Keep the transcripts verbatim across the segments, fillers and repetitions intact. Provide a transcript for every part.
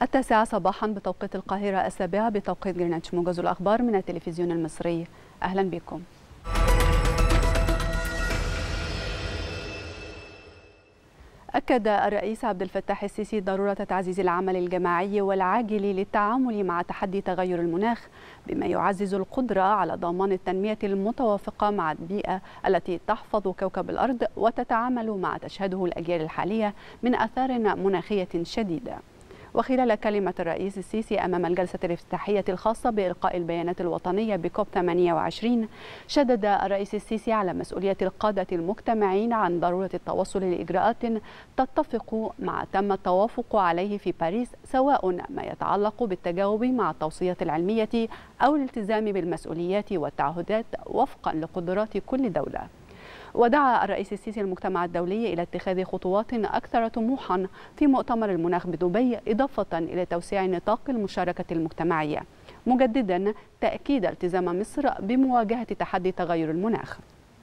التاسعة صباحا بتوقيت القاهرة، السابعة بتوقيت جرينتش. موجز الأخبار من التلفزيون المصري، أهلا بكم. أكد الرئيس عبد الفتاح السيسي ضرورة تعزيز العمل الجماعي والعاجل للتعامل مع تحدي تغير المناخ، بما يعزز القدرة على ضمان التنمية المتوافقة مع البيئة التي تحفظ كوكب الأرض وتتعامل مع تشهده الأجيال الحالية من آثار مناخية شديدة. وخلال كلمة الرئيس السيسي أمام الجلسة الافتتاحية الخاصة بإلقاء البيانات الوطنية بكوب ثمانية وعشرين، شدد الرئيس السيسي على مسؤولية القادة المجتمعين عن ضرورة التوصل لإجراءات تتفق مع تم التوافق عليه في باريس، سواء ما يتعلق بالتجاوب مع التوصيات العلمية أو الالتزام بالمسؤوليات والتعهدات وفقا لقدرات كل دولة. ودعا الرئيس السيسي المجتمع الدولي إلى اتخاذ خطوات أكثر طموحا في مؤتمر المناخ بدبي، إضافة إلى توسيع نطاق المشاركة المجتمعية، مجددا تأكيد التزام مصر بمواجهة تحدي تغير المناخ.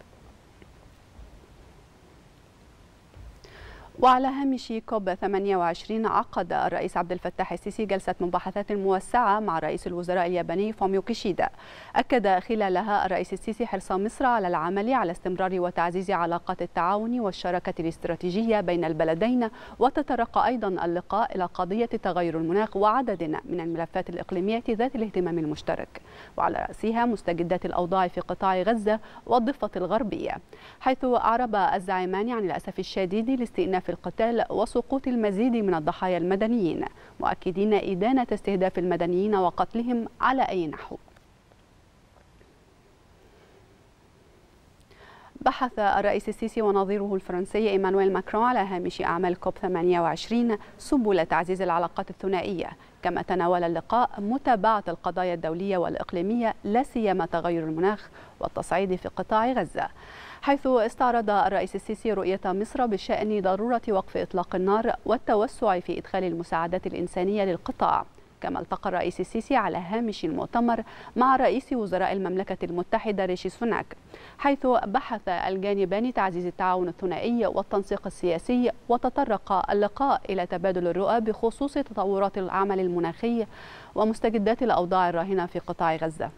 وعلى هامش كوب ثمانية وعشرين، عقد الرئيس عبد الفتاح السيسي جلسة مباحثات موسعة مع رئيس الوزراء الياباني فوميو كيشيدا. أكد خلالها الرئيس السيسي حرص مصر على العمل على استمرار وتعزيز علاقات التعاون والشراكة الاستراتيجية بين البلدين، وتطرق أيضا اللقاء إلى قضية تغير المناخ وعدد من الملفات الإقليمية ذات الاهتمام المشترك، وعلى رأسها مستجدات الأوضاع في قطاع غزة والضفة الغربية، حيث أعرب الزعيمان عن الأسف الشديد لاستئناف في القتال وسقوط المزيد من الضحايا المدنيين، مؤكدين إدانة استهداف المدنيين وقتلهم على أي نحو. بحث الرئيس السيسي ونظيره الفرنسي إيمانويل ماكرون على هامش أعمال كوب ثمانية وعشرين سبل تعزيز العلاقات الثنائية، كما تناول اللقاء متابعة القضايا الدولية والإقليمية، لا سيما تغير المناخ والتصعيد في قطاع غزة، حيث استعرض الرئيس السيسي رؤية مصر بشأن ضرورة وقف إطلاق النار والتوسع في إدخال المساعدات الإنسانية للقطاع. كما التقى الرئيس السيسي على هامش المؤتمر مع رئيس وزراء المملكة المتحدة ريشي سوناك، حيث بحث الجانبان تعزيز التعاون الثنائي والتنسيق السياسي، وتطرق اللقاء إلى تبادل الرؤى بخصوص تطورات العمل المناخي ومستجدات الأوضاع الراهنة في قطاع غزة.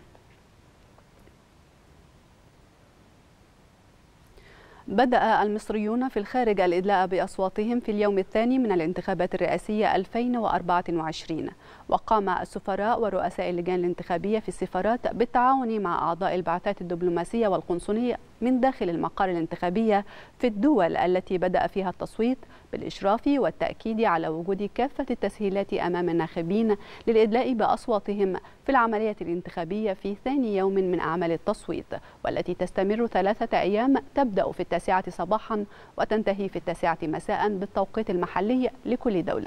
بدأ المصريون في الخارج الإدلاء بأصواتهم في اليوم الثاني من الانتخابات الرئاسية ألفين وأربعة وعشرين، وقام السفراء ورؤساء اللجان الانتخابية في السفارات بالتعاون مع أعضاء البعثات الدبلوماسية والقنصلية من داخل المقار الانتخابية في الدول التي بدأ فيها التصويت، بالإشراف والتأكيد على وجود كافة التسهيلات أمام الناخبين للإدلاء بأصواتهم في العملية الانتخابية في ثاني يوم من أعمال التصويت، والتي تستمر ثلاثة أيام، تبدأ في التاسعة صباحا وتنتهي في التاسعة مساء بالتوقيت المحلي لكل دولة.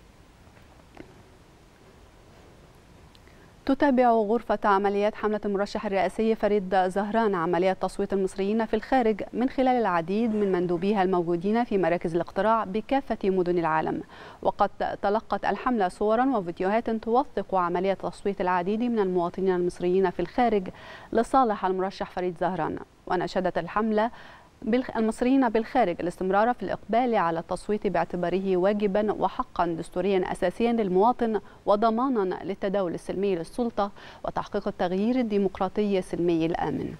تتابع غرفة عمليات حملة المرشح الرئاسي فريد زهران عملية تصويت المصريين في الخارج من خلال العديد من مندوبيها الموجودين في مراكز الاقتراع بكافة مدن العالم. وقد تلقت الحملة صورا وفيديوهات توثق عملية تصويت العديد من المواطنين المصريين في الخارج لصالح المرشح فريد زهران. ونشدت الحملة المصريين بالخارج الاستمرار في الإقبال على التصويت باعتباره واجبا وحقا دستوريا أساسيا للمواطن، وضمانا للتداول السلمي للسلطة وتحقيق التغيير الديمقراطي السلمي الآمن.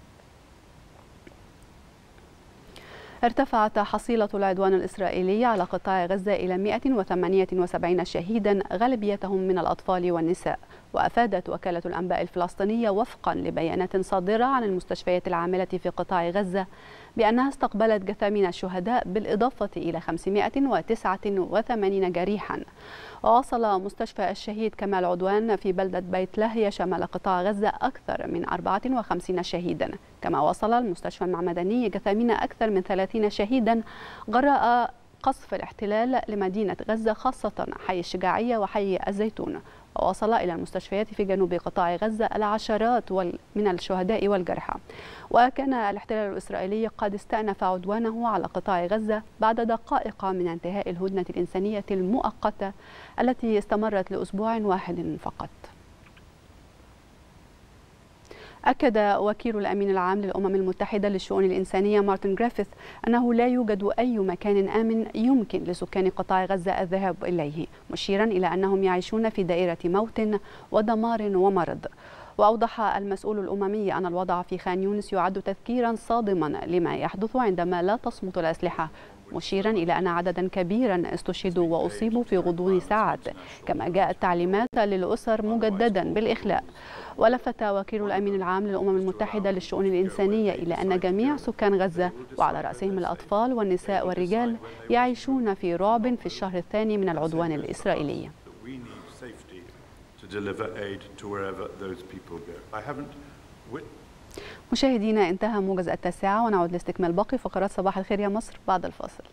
ارتفعت حصيلة العدوان الإسرائيلي على قطاع غزة إلى مئة وثمانية وسبعين شهيدا، غالبيتهم من الأطفال والنساء. وأفادت وكالة الأنباء الفلسطينية وفقا لبيانات صادرة عن المستشفيات العاملة في قطاع غزة بأنها استقبلت جثامين الشهداء بالإضافة إلى خمسمئة وتسعة وثمانين جريحا. ووصل مستشفى الشهيد كمال عدوان في بلدة بيت لاهيا شمال قطاع غزة أكثر من أربعة وخمسين شهيدا، كما وصل المستشفى المعمداني جثامين أكثر من ثلاثين شهيدا جراء قصف الاحتلال لمدينة غزة، خاصة حي الشجاعية وحي الزيتون. ووصل إلى المستشفيات في جنوب قطاع غزة العشرات من الشهداء والجرحى. وكان الاحتلال الإسرائيلي قد استأنف عدوانه على قطاع غزة بعد دقائق من انتهاء الهدنة الإنسانية المؤقتة التي استمرت لأسبوع واحد فقط. أكد وكيل الأمين العام للأمم المتحدة للشؤون الإنسانية مارتن غريفيث أنه لا يوجد أي مكان آمن يمكن لسكان قطاع غزة الذهاب إليه، مشيرا إلى أنهم يعيشون في دائرة موت ودمار ومرض. وأوضح المسؤول الأممي أن الوضع في خان يونس يعد تذكيرا صادما لما يحدث عندما لا تصمت الأسلحة، مشيرا إلى أن عددا كبيرا استشهدوا وأصيبوا في غضون ساعات، كما جاءت تعليمات للأسر مجددا بالإخلاء. ولفت وكيل الأمين العام للأمم المتحدة للشؤون الإنسانية إلى أن جميع سكان غزة وعلى رأسهم الأطفال والنساء والرجال يعيشون في رعب في الشهر الثاني من العدوان الإسرائيلي. مشاهدينا، انتهى موجز التاسعة ونعود لاستكمال باقي فقرات صباح الخير يا مصر بعد الفاصل.